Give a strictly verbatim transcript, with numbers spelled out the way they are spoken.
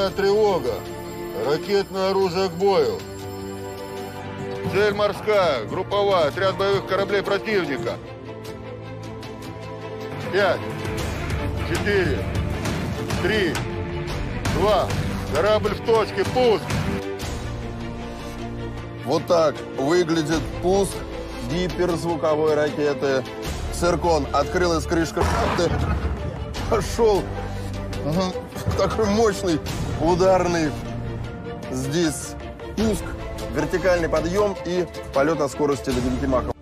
Боевая тревога. Ракетное оружие к бою. Цель морская, групповая, отряд боевых кораблей противника. Пять, четыре, три, два. Корабль в точке, пуск. Вот так выглядит пуск гиперзвуковой ракеты «Циркон». Открылась крышка шахты. Пошел такой мощный ударный здесь пуск, вертикальный подъем и полет на скорости до девяти махов.